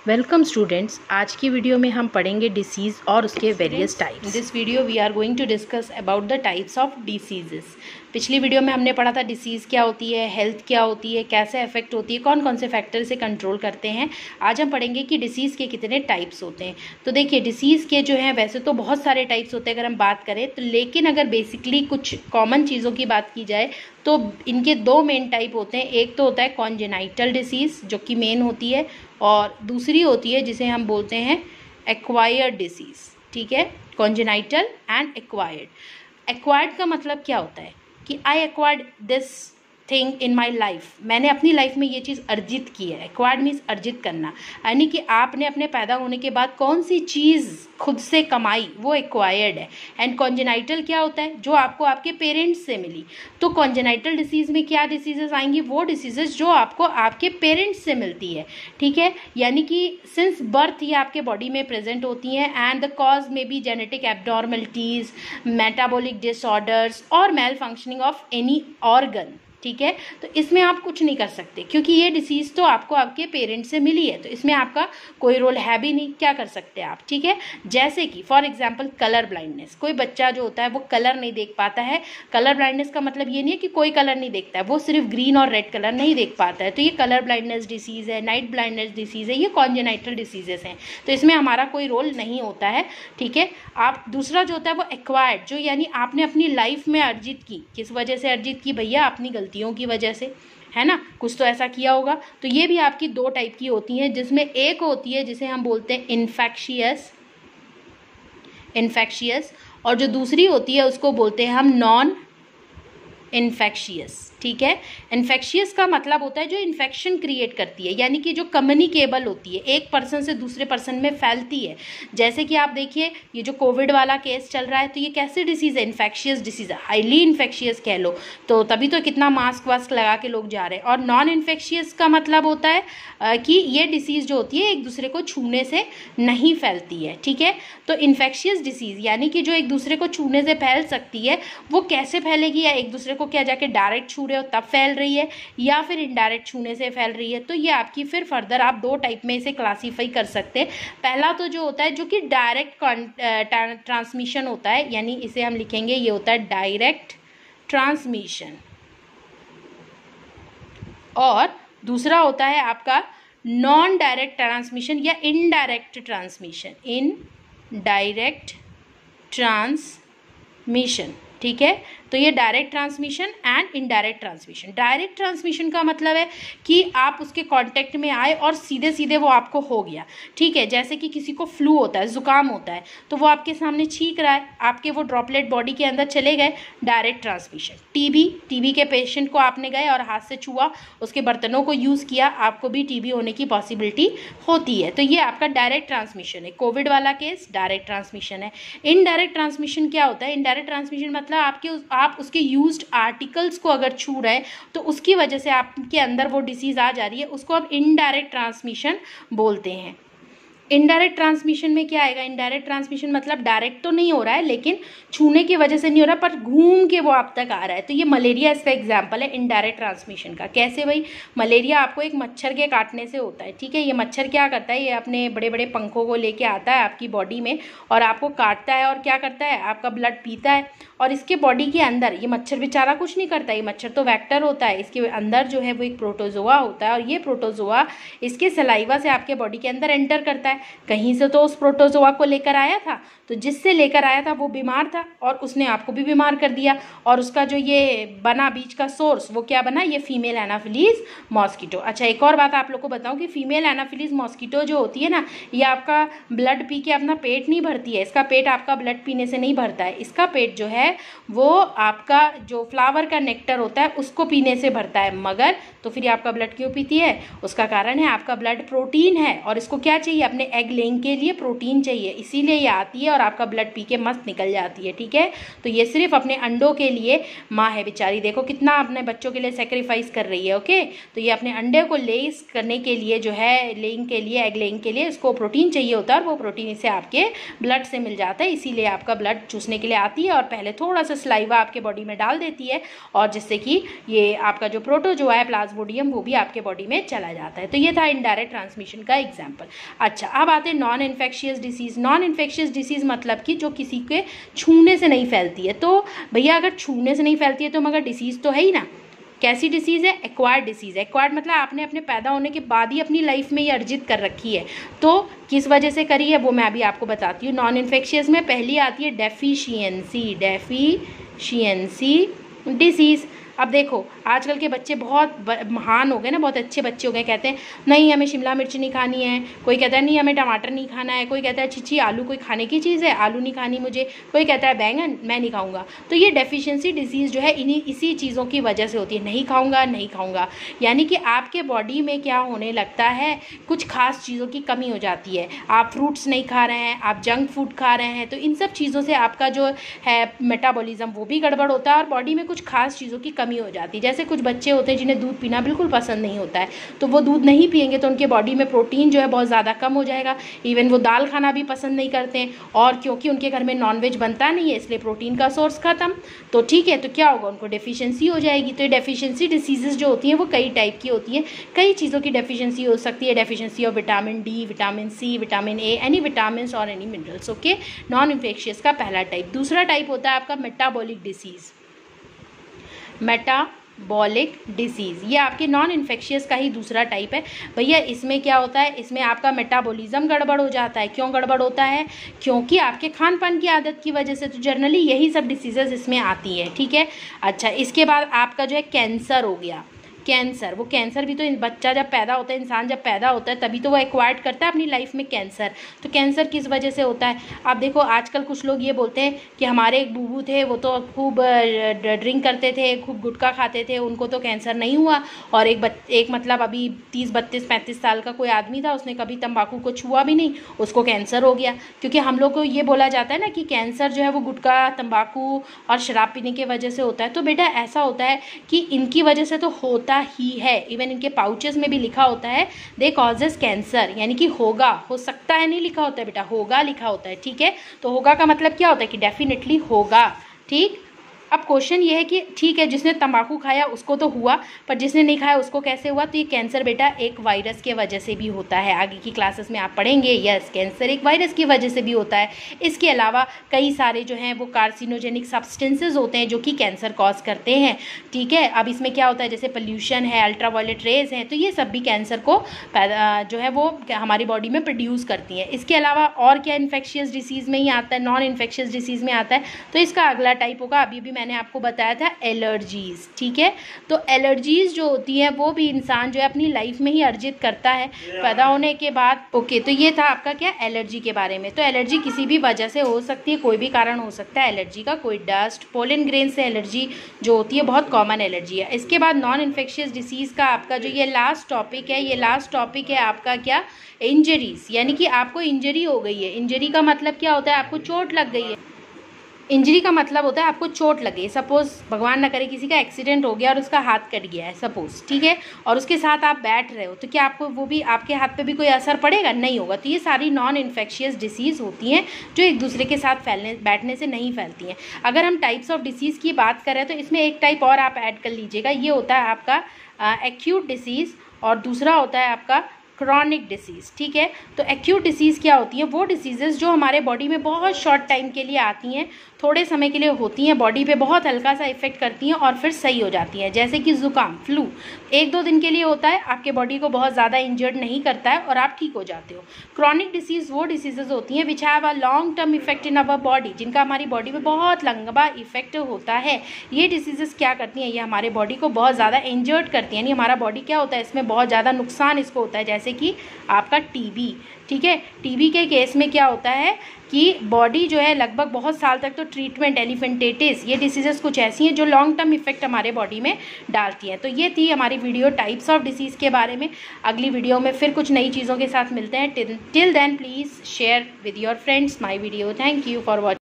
Welcome students. आज की video में हम पढ़ेंगे डिसीज़ और उसके various types. This video we are going to discuss about the types of diseases. पिछली वीडियो में हमने पढ़ा था डिसीज़ क्या होती है, हेल्थ क्या होती है, कैसे अफेक्ट होती है, कौन कौन से फैक्टर से कंट्रोल करते हैं। आज हम पढ़ेंगे कि डिसीज़ के कितने टाइप्स होते हैं। तो देखिए, डिसीज़ के जो हैं वैसे तो बहुत सारे टाइप्स होते हैं अगर हम बात करें तो, लेकिन अगर बेसिकली कुछ कॉमन चीज़ों की बात की जाए तो इनके दो मेन टाइप होते हैं। एक तो होता है कॉन्जेनाइटल डिसीज़ जो कि मेन होती है, और दूसरी होती है जिसे हम बोलते हैं एक्वायर्ड डिसीज़। ठीक है, कॉन्जेनाइटल एंड एक्वायर्ड। एक्वायर्ड का मतलब क्या होता है कि I acquired this thing in my life, मैंने अपनी लाइफ में ये चीज़ अर्जित की है। एक्वायर्ड मीन्स अर्जित करना, यानी कि आपने अपने पैदा होने के बाद कौन सी चीज़ खुद से कमाई, वो एक्वायर्ड है। एंड कॉन्जेनाइटल क्या होता है, जो आपको आपके पेरेंट्स से मिली। तो कॉन्जेनाइटल डिसीज़ में क्या डिसीजेस आएंगी, वो डिसीजेस जो आपको आपके पेरेंट्स से मिलती है। ठीक है, यानी कि सिंस बर्थ ये आपके बॉडी में प्रेजेंट होती हैं। And the cause may be genetic abnormalities, metabolic disorders और malfunctioning of any organ. ठीक है, तो इसमें आप कुछ नहीं कर सकते क्योंकि ये डिसीज़ तो आपको आपके पेरेंट्स से मिली है, तो इसमें आपका कोई रोल है भी नहीं, क्या कर सकते आप। ठीक है, जैसे कि फॉर एग्जांपल कलर ब्लाइंडनेस। कोई बच्चा जो होता है वो कलर नहीं देख पाता है। कलर ब्लाइंडनेस का मतलब ये नहीं है कि कोई कलर नहीं देखता है, वो सिर्फ ग्रीन और रेड कलर नहीं देख पाता है, तो ये कलर ब्लाइंडनेस डिसीज़ है, नाइट ब्लाइंडनेस डिसीज़ है, ये कॉन्जेनाइटल डिसीजेस हैं, तो इसमें हमारा कोई रोल नहीं होता है। ठीक है, आप दूसरा जो होता है वो एक्वायर्ड, जो यानी आपने अपनी लाइफ में अर्जित की। किस वजह से अर्जित की भैया, अपनी गलतियों की वजह से, है ना, कुछ तो ऐसा किया होगा। तो ये भी आपकी दो टाइप की होती हैं, जिसमें एक होती है जिसे हम बोलते हैं इन्फेक्शियस, और जो दूसरी होती है उसको बोलते हैं हम नॉन इन्फेक्शियस। ठीक है, इन्फेक्शियस का मतलब होता है जो इन्फेक्शन क्रिएट करती है, यानी कि जो कम्युनिकेबल होती है, एक पर्सन से दूसरे पर्सन में फैलती है। जैसे कि आप देखिए, ये जो कोविड वाला केस चल रहा है, तो ये कैसी डिसीज़ है, इन्फेक्शियस डिसीज़ है, हाईली इन्फेक्शियस कह लो, तो तभी तो कितना मास्क वास्क लगा के लोग जा रहे हैं। और नॉन इन्फेक्शियस का मतलब होता है कि ये डिसीज़ जो होती है एक दूसरे को छूने से नहीं फैलती है। ठीक है, तो इन्फेक्शियस डिसीज़ यानी कि जो एक दूसरे को छूने से फैल सकती है, वो कैसे फैलेगी, या एक दूसरे को क्या जाके डायरेक्ट छू रहे हो तब फैल रही है, या फिर इनडायरेक्ट छूने से फैल रही है। तो ये आपकी फिर फर्दर आप दो टाइप में इसे क्लासीफाई कर सकते हैं। पहला तो जो होता है जो कि डायरेक्ट ट्रांसमिशन होता है, यानी इसे हम लिखेंगे ये होता है डायरेक्ट ट्रांसमिशन, और दूसरा होता है आपका नॉन डायरेक्ट ट्रांसमिशन या इनडायरेक्ट ट्रांसमिशन, इनडायरेक्ट ट्रांसमिशन। ठीक है, तो ये direct transmission and indirect transmission. Direct transmission का मतलब है कि आप उसके कांटेक्ट में आए और सीधे सीधे वो आपको हो गया। ठीक है, जैसे कि किसी को फ्लू होता है, जुकाम होता है, तो वो आपके सामने छींक रहा है, आपके वो ड्रॉपलेट बॉडी के अंदर चले गए, डायरेक्ट ट्रांसमिशन। टीबी के पेशेंट को आपने गए और हाथ से छुआ, उसके बर्तनों को यूज़ किया, आपको भी टीबी होने की पॉसिबिलिटी होती है, तो ये आपका डायरेक्ट ट्रांसमिशन है। कोविड वाला केस डायरेक्ट ट्रांसमिशन है। इनडायरेक्ट ट्रांसमिशन क्या होता है, इनडायरेक्ट ट्रांसमिशन मतलब आप उसके यूज्ड आर्टिकल्स को अगर छू रहे हैं तो उसकी वजह से आपके अंदर वो डिसीज़ आ जा रही है, उसको आप इनडायरेक्ट ट्रांसमिशन बोलते हैं। इनडायरेक्ट ट्रांसमिशन में क्या आएगा, इनडायरेक्ट ट्रांसमिशन मतलब डायरेक्ट तो नहीं हो रहा है, लेकिन छूने की वजह से नहीं हो रहा, पर घूम के वो आप तक आ रहा है। तो ये मलेरिया इसका एग्जांपल है इनडायरेक्ट ट्रांसमिशन का। कैसे भाई, मलेरिया आपको एक मच्छर के काटने से होता है। ठीक है, ये मच्छर क्या करता है, ये अपने बड़े बड़े पंखों को लेके आता है आपकी बॉडी में और आपको काटता है, और क्या करता है, आपका ब्लड पीता है, और इसके बॉडी के अंदर ये मच्छर बेचारा कुछ नहीं करता, ये मच्छर तो वेक्टर होता है, इसके अंदर जो है वो एक प्रोटोजोआ होता है, और ये प्रोटोजोआ इसके सलाइवा से आपके बॉडी के अंदर एंटर करता है। कहीं से तो उस प्रोटोजोआ को लेकर आया था, तो जिससे लेकर आया था वो बीमार था और उसने आपको भी बीमार कर दिया, और उसका जो ये बना बीच का सोर्स, वो क्या बना, ये फीमेल एनाफिलीज मॉस्किटो। अच्छा, एक और बात आप लोग को बताऊं कि फीमेल एनाफिलीज मॉस्किटो जो होती है ना, ये आपका ब्लड पी के अपना पेट नहीं भरती है, इसका पेट आपका ब्लड पीने से नहीं भरता है, इसका पेट जो है वो आपका जो फ्लावर का नेक्टर होता है उसको पीने से भरता है। मगर तो फिर आपका ब्लड क्यों पीती है, उसका कारण है आपका ब्लड प्रोटीन है, और इसको क्या चाहिए, अपने एग लेइंग के लिए प्रोटीन चाहिए, इसीलिए ये आती है और आपका ब्लड पी के मस्त निकल जाती है। ठीक है, तो ये सिर्फ अपने अंडों के लिए माँ है बेचारी, देखो कितना अपने बच्चों के लिए सेक्रीफाइस कर रही है। ओके, तो ये अपने अंडे को लेस करने के लिए जो है, लेइंग के लिए, एग लेइंग के लिए इसको प्रोटीन चाहिए होता है, और वो प्रोटीन इसे आपके ब्लड से मिल जाता है, इसीलिए आपका ब्लड चूसने के लिए आती है और पहले थोड़ा सा सलाइवा आपके बॉडी में डाल देती है, और जिससे कि ये आपका जो प्रोटोजोआ है, प्लाज्मा प्लाज्मोडियम वो भी आपके बॉडी में चला जाता है। तो ये था इनडायरेक्ट ट्रांसमिशन का एग्जाम्पल। अच्छा, अब आते हैं non infectious disease. Non infectious disease मतलब कि जो किसी के छूने से नहीं फैलती है। तो भैया अगर छूने से नहीं फैलती है तो मगर डिसीज़ तो है ही ना। कैसी डिसीज़ है? Acquired disease. एक्वायर्ड मतलब आपने अपने पैदा होने के बाद ही अपनी लाइफ में ये अर्जित कर रखी है। तो किस वजह से करी है वो मैं अभी आपको बताती हूँ। नॉन इन्फेक्शियस में पहली आती है डेफिशिएंसी डिसीज़। अब देखो आजकल के बच्चे बहुत महान हो गए ना, बहुत अच्छे बच्चे हो गए, कहते हैं नहीं हमें शिमला मिर्च नहीं खानी है, कोई कहता है नहीं हमें टमाटर नहीं खाना है, कोई कहता है छिछी आलू कोई खाने की चीज़ है, आलू नहीं खानी मुझे, कोई कहता है बैंगन मैं नहीं खाऊंगा। तो ये डेफिशिएंसी डिसीज़ जो है इसी चीज़ों की वजह से होती है। नहीं खाऊंगा यानी कि आपके बॉडी में क्या होने लगता है, कुछ खास चीज़ों की कमी हो जाती है। आप फ्रूट्स नहीं खा रहे हैं, आप जंक फूड खा रहे हैं, तो इन सब चीज़ों से आपका जो है मेटाबॉलिज्म वो भी गड़बड़ होता है और बॉडी में कुछ खास चीज़ों की कमी हो जाती है। जैसे कुछ बच्चे होते हैं जिन्हें दूध पीना बिल्कुल पसंद नहीं होता है, तो वो दूध नहीं पियेंगे तो उनके बॉडी में प्रोटीन जो है बहुत ज़्यादा कम हो जाएगा। इवन वो दाल खाना भी पसंद नहीं करते हैं, और क्योंकि उनके घर में नॉनवेज बनता नहीं है इसलिए प्रोटीन का सोर्स ख़त्म। तो ठीक है, तो क्या होगा, उनको डेफिशिएंसी हो जाएगी। तो ये डेफिशिएंसी डिसीजेज़ जो होती हैं वो कई टाइप की होती हैं, कई चीज़ों की डेफिशिएंसी हो सकती है। Deficiency of vitamin D, vitamin C, vitamin A, any vitamin और any minerals. Okay, non infectious का पहला टाइप। दूसरा टाइप होता है आपका मेटाबॉलिक डिसीज़। मेटाबॉलिक डिसीज़ ये आपके नॉन इन्फेक्शियस का ही दूसरा टाइप है। भैया इसमें क्या होता है, इसमें आपका मेटाबॉलिज्म गड़बड़ हो जाता है। क्यों गड़बड़ होता है? क्योंकि आपके खान पान की आदत की वजह से। तो जनरली यही सब डिसीजेस इसमें आती है। ठीक है, अच्छा इसके बाद आपका जो है कैंसर हो गया। कैंसर, वो कैंसर भी तो बच्चा जब पैदा होता है, इंसान जब पैदा होता है तभी तो वो एक्वायर्ड करता है अपनी लाइफ में कैंसर। तो कैंसर किस वजह से होता है? आप देखो आजकल कुछ लोग ये बोलते हैं कि हमारे एक बूबू थे वो तो खूब ड्रिंक करते थे, खूब गुटखा खाते थे, उनको तो कैंसर नहीं हुआ। और एक मतलब अभी 30, 32, 35 साल का कोई आदमी था, उसने कभी तंबाकू को छुआ भी नहीं, उसको कैंसर हो गया। क्योंकि हम लोग को ये बोला जाता है ना कि कैंसर जो है वो गुटखा, तंबाकू और शराब पीने की वजह से होता है। तो बेटा ऐसा होता है कि इनकी वजह से तो होता ही है। इवन इनके पाउचेस में भी लिखा होता है दे कॉजेस कैंसर, यानी कि होगा, हो सकता है नहीं लिखा होता है बेटा, होगा लिखा होता है। ठीक है, तो होगा का मतलब क्या होता है कि डेफिनेटली होगा। ठीक, अब क्वेश्चन ये है कि ठीक है जिसने तंबाकू खाया उसको तो हुआ, पर जिसने नहीं खाया उसको कैसे हुआ? तो ये कैंसर बेटा एक वायरस के वजह से भी होता है। आगे की क्लासेस में आप पढ़ेंगे, यस कैंसर एक वायरस की वजह से भी होता है। इसके अलावा कई सारे जो हैं वो कार्सिनोजेनिक सब्सटेंसेज होते हैं जो कि कैंसर कॉज करते हैं। ठीक है, अब इसमें क्या होता है, जैसे पोल्यूशन है, अल्ट्रावायलेट रेज हैं, तो ये सब भी कैंसर को जो है वो हमारी बॉडी में प्रोड्यूस करती हैं। इसके अलावा और क्या इन्फेक्शियस डिसीज़ में ही आता है, नॉन इन्फेक्शियस डिसीज़ में आता है। तो इसका अगला टाइप होगा, अभी मैंने आपको बताया था, एलर्जीज। ठीक है, तो एलर्जीज जो होती हैं वो भी इंसान जो है अपनी लाइफ में ही अर्जित करता है पैदा होने के बाद। ओके, तो ये था आपका क्या, एलर्जी के बारे में। तो एलर्जी किसी भी वजह से हो सकती है, कोई भी कारण हो सकता है एलर्जी का। कोई डस्ट, पोलन ग्रेन से एलर्जी जो होती है बहुत कॉमन एलर्जी है। इसके बाद नॉन इन्फेक्शियस डिसीज़ का आपका जो ये लास्ट टॉपिक है, ये लास्ट टॉपिक है आपका क्या, इंजरीज। यानी कि आपको इंजरी हो गई है। इंजरी का मतलब क्या होता है, आपको चोट लग गई है। इंजरी का मतलब होता है आपको चोट लगे। सपोज़ भगवान ना करे किसी का एक्सीडेंट हो गया और उसका हाथ कट गया है सपोज़, ठीक है, और उसके साथ आप बैठ रहे हो, तो क्या आपको वो भी आपके हाथ पे भी कोई असर पड़ेगा? नहीं होगा। तो ये सारी नॉन इन्फेक्शियस डिसीज़ होती हैं जो एक दूसरे के साथ बैठने से नहीं फैलती हैं। अगर हम टाइप्स ऑफ डिसीज़ की बात करें तो इसमें एक टाइप और आप ऐड कर लीजिएगा, ये होता है आपका एक्यूट डिसीज़, और दूसरा होता है आपका क्रॉनिक डिसीज़। ठीक है, तो एक्यूट डिसीज़ क्या होती है, वो डिसीज़ेज़ जो हमारे बॉडी में बहुत शॉर्ट टाइम के लिए आती हैं, थोड़े समय के लिए होती हैं, बॉडी पे बहुत हल्का सा इफेक्ट करती हैं और फिर सही हो जाती हैं। जैसे कि ज़ुकाम, फ्लू 1-2 दिन के लिए होता है, आपके बॉडी को बहुत ज़्यादा इंजर्ड नहीं करता है और आप ठीक हो जाते हो। क्रॉनिक डिसीज़ वो डिसीज़ेज़ होती हैं which have a long term effect in our body, जिनका हमारी बॉडी में बहुत लंबा इफेक्ट होता है। ये डिसीज़ेज़ क्या करती हैं, ये हमारे बॉडी को बहुत ज़्यादा इंजर्ड करती हैं, यानी हमारा बॉडी क्या होता है, इसमें बहुत ज़्यादा नुकसान इसको होता है। जैसे कि आपका टीबी। ठीक है, टीबी के केस में क्या होता है कि बॉडी जो है लगभग बहुत साल तक तो ट्रीटमेंट, एलिफेंटाइटिस, ये डिसीजेस कुछ ऐसी हैं जो लॉन्ग टर्म इफेक्ट हमारे बॉडी में डालती हैं। तो ये थी हमारी वीडियो टाइप्स ऑफ डिसीज़ के बारे में। अगली वीडियो में फिर कुछ नई चीज़ों के साथ मिलते हैं। Till then please share with your friends my video. Thank you for watching.